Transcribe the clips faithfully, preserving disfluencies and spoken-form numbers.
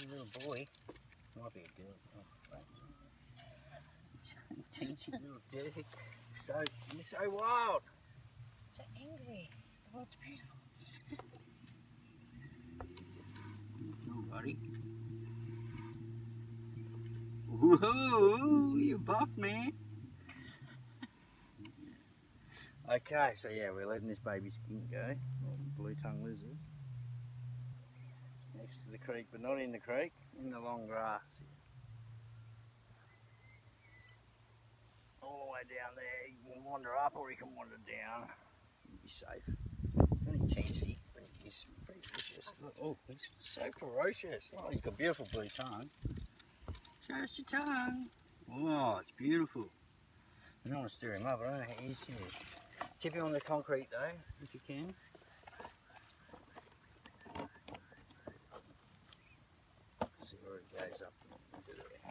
little boy. Might be a girl. Oh, right. Teensy little dude. So, you're so wild. So angry. The world's beautiful. Oh, buddy. Woohoo! You buff, man. Okay, so yeah, we're letting this baby skink go. Blue tongue lizard. Next to the creek, but not in the creek, in the long grass. All the way down there, you can wander up or you can wander down. You'll be safe. It's only teensy, but he's pretty vicious. Oh, he's so ferocious. Oh, he's got a beautiful blue tongue. Show us your tongue. Oh, it's beautiful. I don't want to stir him up, I don't know how easy it is. Keep him on the concrete though, if you can. See where it goes up into there.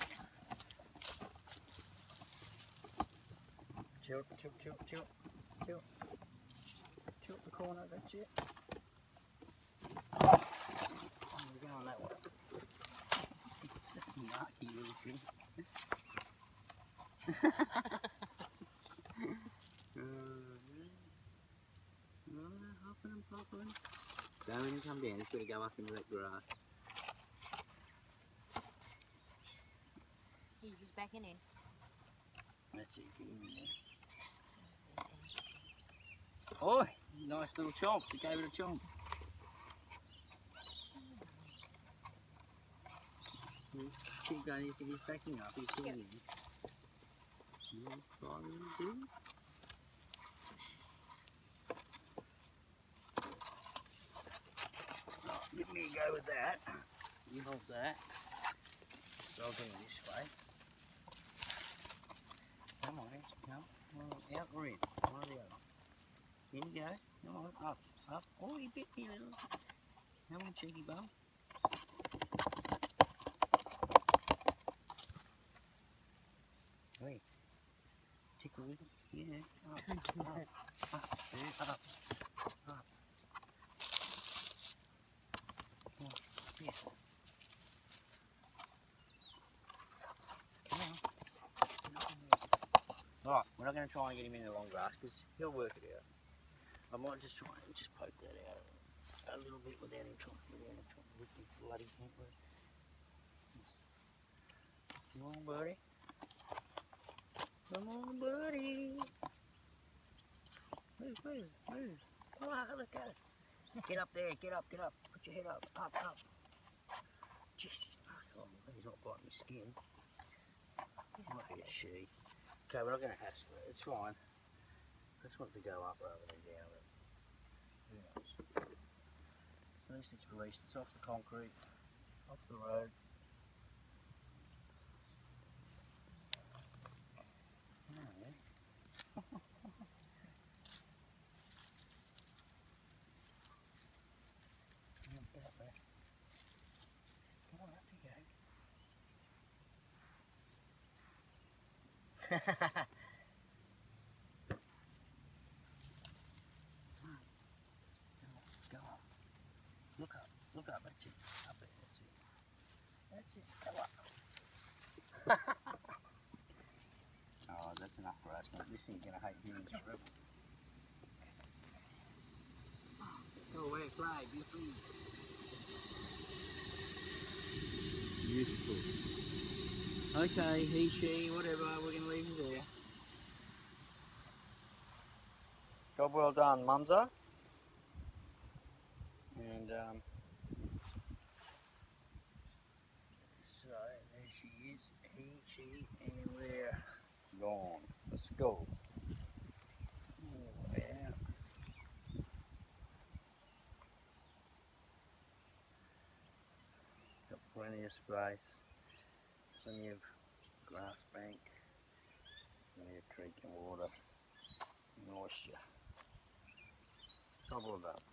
Tilt, tilt, tilt, tilt, tilt. Tilt the corner, that's it. Oh, we're going that way. Narky little thing. Hopping and popping. Go in and come down, it's got to go up into that grass. He's just backing in. That's it, get in there. Oi, nice little chomp, you gave it a chomp. Keep going, he's, he's backing up, he's getting in. Little fine little dude. Right, give me a go with that. You hold that. So I'll do it this way. Come on, come on, out or in, one or the other. In you go, come on, up, up. Oh, you bit me little. Come on, cheeky bum. Wait, tickle with it, yeah, up, up, up, there, up, up. Oh, yeah. Come on. Right, we're not going to try and get him in the long grass because he'll work it out. I might just try and just poke that out a little bit without him trying, without him trying to whip his bloody hand. Come on, buddy. Come on, buddy. Move, move, move. Come on, look at it. Get up there, get up, get up. Put your head up, up, up. Jeez, he's not, oh, he's not biting his skin. He might be a she. Okay, we're not going to hassle it. It's fine. I just want it to go up rather than down. But who knows? At least it's released. It's off the concrete, off the road. Go on, go on. Look up, look up, that's it. Up there, that's it. That's it, go up. Oh, that's enough grass, mate. This thing's gonna hate humans forever. Go away, fly, be free. Beautiful. Okay, he, she, whatever, we're going to leave him there. Job well done, Mumsa. And, um, so there she is, he, she, and we're gone. Let's go. Oh, yeah. Got plenty of space. Plenty of grass bank, plenty of creek and water, moisture. Job well done.